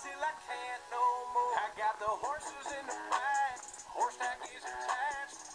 till I can't no more. I got the horses in the back, horse tack is attached.